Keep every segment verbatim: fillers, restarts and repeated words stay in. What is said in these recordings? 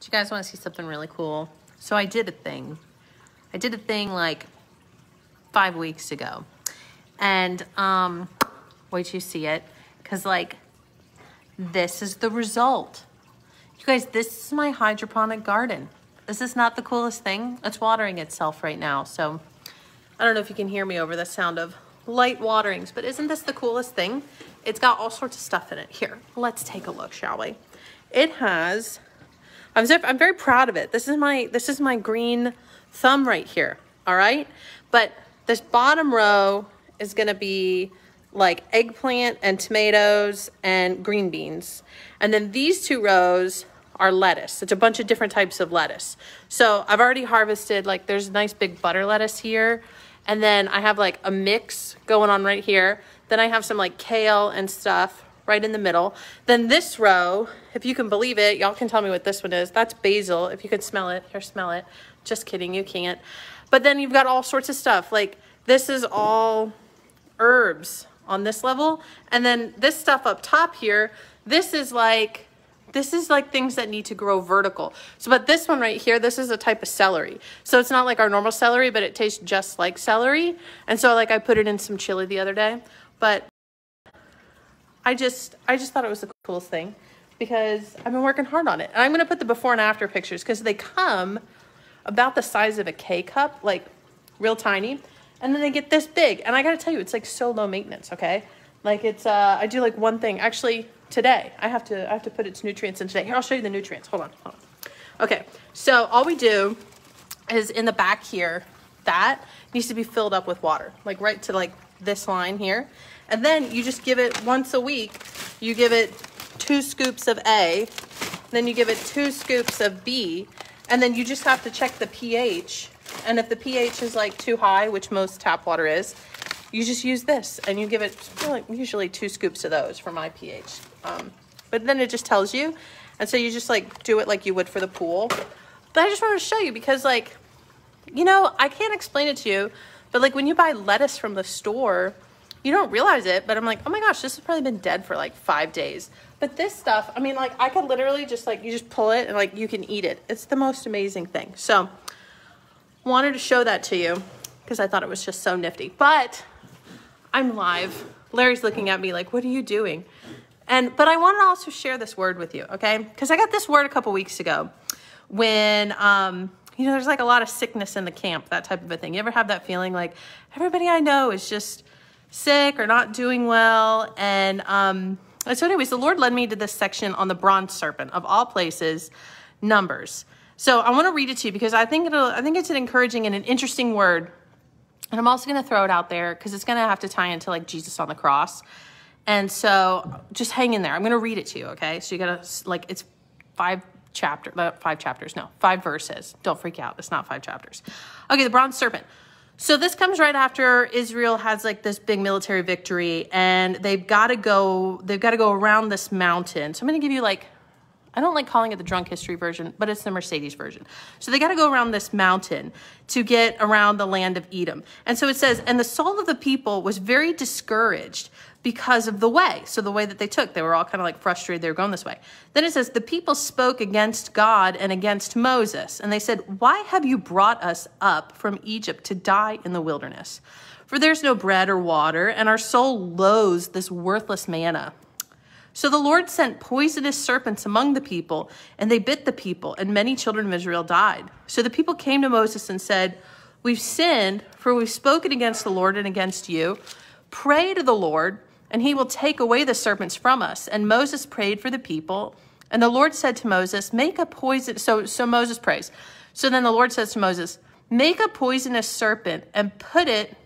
you guys want to see something really cool? So I did a thing. I did a thing like five weeks ago. And um, wait till you see it. Because like, this is the result. You guys, this is my hydroponic garden. Is this not the coolest thing? It's watering itself right now. So I don't know if you can hear me over the sound of light waterings, but isn't this the coolest thing? It's got all sorts of stuff in it. Here, let's take a look, shall we? It has, I'm, I'm very proud of it. This is my, this is my green thumb right here, all right? But this bottom row is gonna be like eggplant and tomatoes and green beans. And then these two rows are lettuce. It's a bunch of different types of lettuce. So I've already harvested, like there's a nice big butter lettuce here. And then I have like a mix going on right here. Then I have some like kale and stuff right in the middle. Then this row, if you can believe it, y'all can tell me what this one is. That's basil. If you can smell it, here, smell it. Just kidding, you can't. But then you've got all sorts of stuff. Like this is all herbs on this level. And then this stuff up top here, this is like, this is like things that need to grow vertical. So, but this one right here, this is a type of celery. So it's not like our normal celery, but it tastes just like celery. And so like I put it in some chili the other day, but I just, I just thought it was the coolest thing because I've been working hard on it. And I'm going to put the before and after pictures because they come about the size of a K cup, like real tiny. And then they get this big. And I got to tell you, it's like so low maintenance. Okay. Like it's, uh, I do like one thing actually today. I have to, I have to put its nutrients in today. Here, I'll show you the nutrients. Hold on, hold on. Okay. So all we do is in the back here, that needs to be filled up with water, like right to like this line here. And then you just give it once a week, you give it two scoops of A, then you give it two scoops of B, and then you just have to check the pH. And if the pH is like too high, which most tap water is, you just use this and you give it usually two scoops of those for my pH. Um, but then it just tells you. And so you just like do it like you would for the pool. But I just wanted to show you because like, you know, I can't explain it to you, but like when you buy lettuce from the store, you don't realize it, but I'm like, oh my gosh, this has probably been dead for like five days. But this stuff, I mean, like I could literally just like, you just pull it and like you can eat it. It's the most amazing thing. So wanted to show that to you because I thought it was just so nifty. But I'm live. Larry's looking at me like, what are you doing? And, but I want to also share this word with you, okay? Because I got this word a couple weeks ago when, um, you know, there's like a lot of sickness in the camp, that type of a thing. You ever have that feeling like everybody I know is just sick or not doing well? And, um, and so anyways, the Lord led me to this section on the bronze serpent, of all places, Numbers. So I want to read it to you because I think it'll, I think it's an encouraging and an interesting word. And I'm also going to throw it out there because it's going to have to tie into like Jesus on the cross. And so just hang in there. I'm going to read it to you. Okay. So you got to like, it's five chapters, five chapters. No, five verses. Don't freak out. It's not five chapters. Okay. The bronze serpent. So this comes right after Israel has like this big military victory and they've got to go, they've got to go around this mountain. So I'm going to give you like, I don't like calling it the drunk history version, but it's the Mercedes version. So they got to go around this mountain to get around the land of Edom. And so it says, and the soul of the people was very discouraged because of the way. So the way that they took, they were all kind of like frustrated. They were going this way. Then it says, the people spoke against God and against Moses. And they said, why have you brought us up from Egypt to die in the wilderness? For there's no bread or water, and our soul loathes this worthless manna. So the Lord sent poisonous serpents among the people, and they bit the people, and many children of Israel died. So the people came to Moses and said, we've sinned, for we've spoken against the Lord and against you. Pray to the Lord, and he will take away the serpents from us. And Moses prayed for the people, and the Lord said to Moses, make a poison. So, so Moses prays. So then the Lord says to Moses, make a poisonous serpent and put it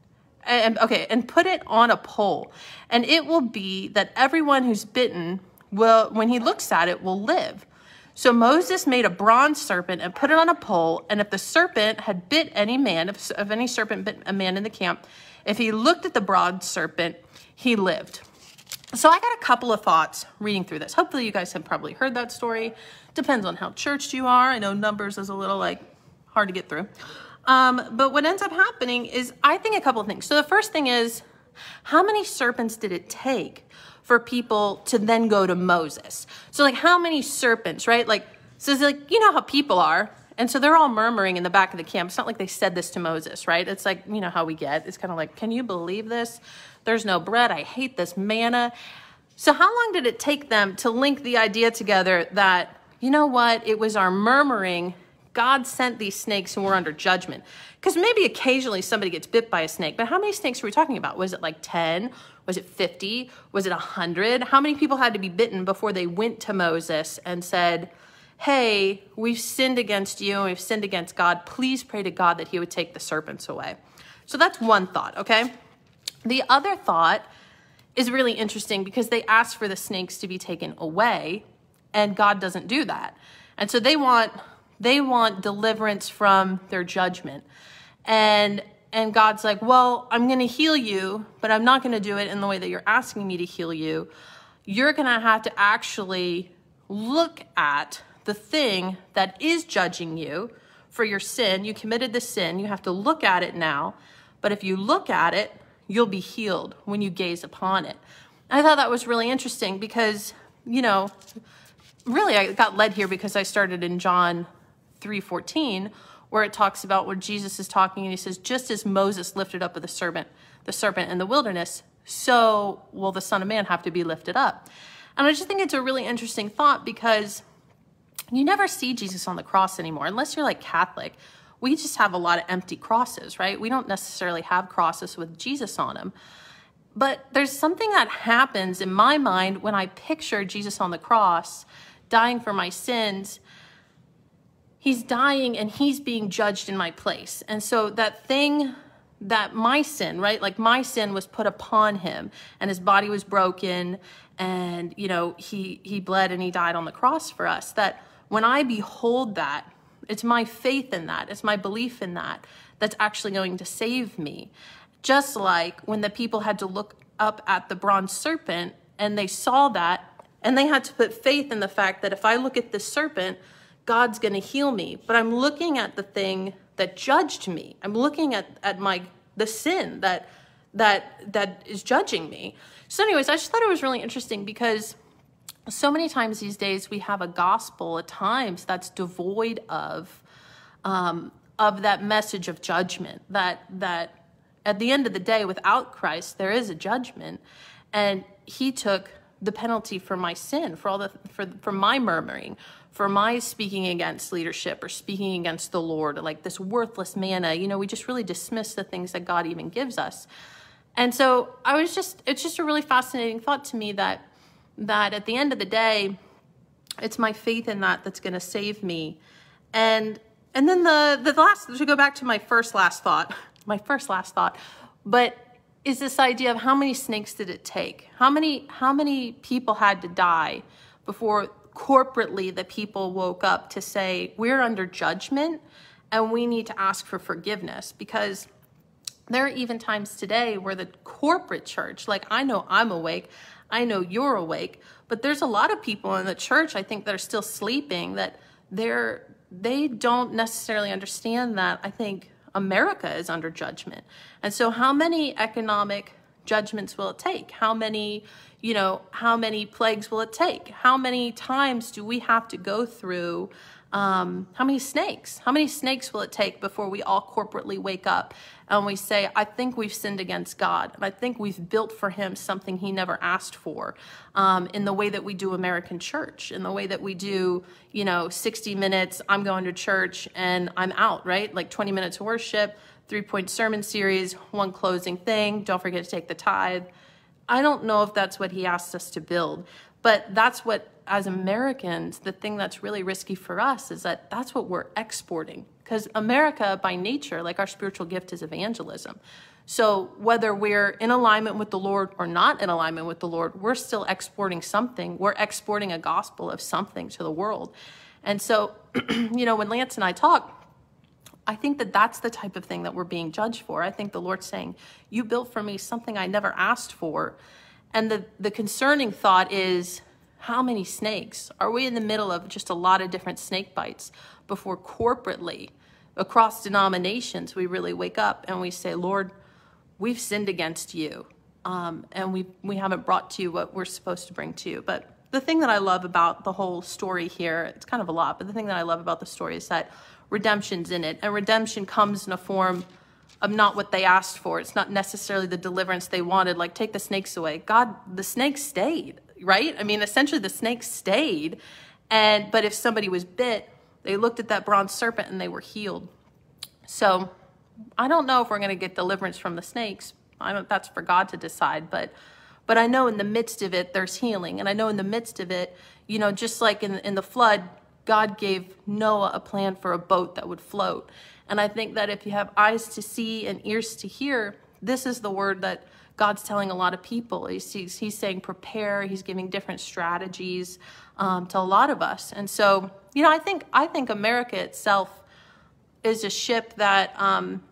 And okay, and put it on a pole, and it will be that everyone who's bitten will, when he looks at it, will live. So Moses made a bronze serpent and put it on a pole, and if the serpent had bit any man, if, if any serpent bit a man in the camp, if he looked at the bronze serpent, he lived. So I got a couple of thoughts reading through this. Hopefully you guys have probably heard that story. Depends on how churched you are. I know Numbers is a little like hard to get through. Um, but what ends up happening is, I think, a couple of things. So the first thing is, how many serpents did it take for people to then go to Moses? So like how many serpents, right? Like So it's like, you know how people are. And so they're all murmuring in the back of the camp. It's not like they said this to Moses, right? It's like, you know how we get. It's kind of like, can you believe this? There's no bread. I hate this manna. So how long did it take them to link the idea together that, you know what, it was our murmuring, God sent these snakes and we're under judgment? Because maybe occasionally somebody gets bit by a snake, but how many snakes were we talking about? Was it like ten? Was it fifty? Was it one hundred? How many people had to be bitten before they went to Moses and said, hey, we've sinned against you and we've sinned against God. Please pray to God that he would take the serpents away. So that's one thought, okay? The other thought is really interesting because they asked for the snakes to be taken away and God doesn't do that. And so they want they want deliverance from their judgment. And and God's like, well, I'm going to heal you, but I'm not going to do it in the way that you're asking me to heal you. You're going to have to actually look at the thing that is judging you for your sin. You committed the sin. You have to look at it now. But if you look at it, you'll be healed when you gaze upon it. I thought that was really interesting because, you know, really I got led here because I started in John three fourteen, where it talks about where Jesus is talking and he says, just as Moses lifted up the serpent, the serpent in the wilderness, so will the Son of Man have to be lifted up. And I just think it's a really interesting thought because you never see Jesus on the cross anymore, unless you're like Catholic. We just have a lot of empty crosses, right? We don't necessarily have crosses with Jesus on them. But there's something that happens in my mind when I picture Jesus on the cross, dying for my sins. He's dying and he's being judged in my place. And so that thing, that my sin, right? Like my sin was put upon him and his body was broken and, you know, he, he bled and he died on the cross for us. That when I behold that, it's my faith in that, it's my belief in that, that's actually going to save me. Just like when the people had to look up at the bronze serpent and they saw that and they had to put faith in the fact that if I look at this serpent, God's going to heal me. But I'm looking at the thing that judged me. I'm looking at, at my the sin that that that is judging me. So anyways, I just thought it was really interesting because so many times these days we have a gospel at times that's devoid of um, of that message of judgment. That that at the end of the day, without Christ, there is a judgment, and he took the penalty for my sin, for all the for for my murmuring, for my speaking against leadership or speaking against the Lord, like this worthless manna. You know, we just really dismiss the things that God even gives us. And so I was just, it's just a really fascinating thought to me that, that at the end of the day, it's my faith in that that's going to save me. And, and then the, the last, to go back to my first last thought, my first last thought, but is this idea of how many snakes did it take? How many, how many people had to die before corporately the people woke up to say, we're under judgment and we need to ask for forgiveness? Because there are even times today where the corporate church, like I know I'm awake, I know you're awake, but there's a lot of people in the church, I think, that are still sleeping, that they're, they don't necessarily understand that I think America is under judgment. And so how many economic judgments will it take? How many, you know, how many plagues will it take? How many times do we have to go through, um, how many snakes? How many snakes will it take before we all corporately wake up and we say, I think we've sinned against God, and I think we've built for him something he never asked for, um, in the way that we do American church, in the way that we do, you know, sixty minutes, I'm going to church and I'm out, right? Like twenty minutes of worship, three-point sermon series, one closing thing, don't forget to take the tithe. I don't know if that's what he asked us to build, but that's what, as Americans, the thing that's really risky for us is that that's what we're exporting. Because America, by nature, like our spiritual gift is evangelism. So whether we're in alignment with the Lord or not in alignment with the Lord, we're still exporting something. We're exporting a gospel of something to the world. And so, you know, when Lance and I talk, I think that that's the type of thing that we're being judged for. I think the Lord's saying, you built for me something I never asked for. And the, the concerning thought is, how many snakes? Are we in the middle of just a lot of different snake bites before corporately, across denominations, we really wake up and we say, Lord, we've sinned against you. Um, and we, we haven't brought to you what we're supposed to bring to you. But the thing that I love about the whole story here, it's kind of a lot, but the thing that I love about the story is that redemption's in it. And redemption comes in a form of not what they asked for. It's not necessarily the deliverance they wanted, like take the snakes away. God, the snakes stayed, right? I mean, essentially the snakes stayed. And but if somebody was bit, they looked at that bronze serpent and they were healed. So I don't know if we're going to get deliverance from the snakes. I don't, that's for God to decide. But but I know in the midst of it, there's healing. And I know in the midst of it, you know, just like in, in the flood, God gave Noah a plan for a boat that would float. And I think that if you have eyes to see and ears to hear, this is the word that God's telling a lot of people. He's, he's, he's saying prepare. He's giving different strategies um, to a lot of us. And so, you know, I think I think America itself is a ship that um,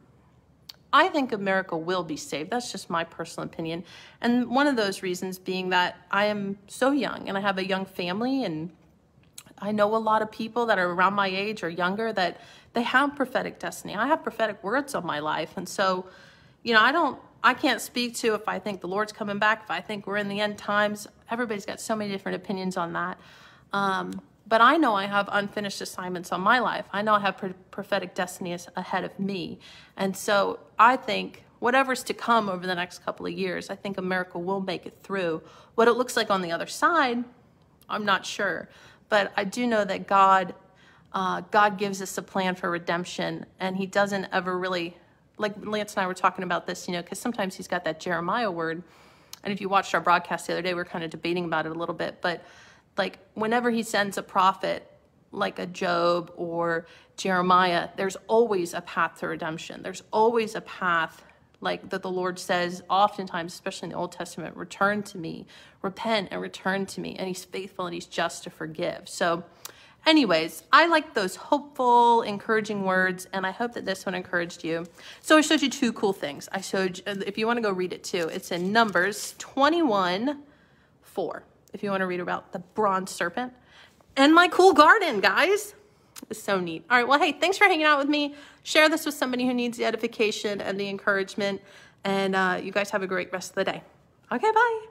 I think America will be saved. That's just my personal opinion. And one of those reasons being that I am so young and I have a young family, and I know a lot of people that are around my age or younger that they have prophetic destiny. I have prophetic words on my life. And so, you know, I don't, I can't speak to if I think the Lord's coming back, if I think we're in the end times. Everybody's got so many different opinions on that. Um, but I know I have unfinished assignments on my life. I know I have pro- prophetic destiny ahead of me. And so I think whatever's to come over the next couple of years, I think America will make it through. What it looks like on the other side, I'm not sure. But I do know that God, uh, God gives us a plan for redemption, and he doesn't ever really, like Lance and I were talking about this, you know, because sometimes he's got that Jeremiah word. And if you watched our broadcast the other day, we were kind of debating about it a little bit. But like whenever he sends a prophet, like a Job or Jeremiah, there's always a path to redemption. There's always a path like that the Lord says oftentimes, especially in the Old Testament, return to me, repent and return to me. And he's faithful and he's just to forgive. So anyways, I like those hopeful, encouraging words. And I hope that this one encouraged you. So I showed you two cool things. I showed you, if you want to go read it too, it's in Numbers twenty-one four. If you want to read about the bronze serpent and my cool garden, guys. It's so neat. All right. Well, hey, thanks for hanging out with me. Share this with somebody who needs the edification and the encouragement. And uh, you guys have a great rest of the day. Okay, bye.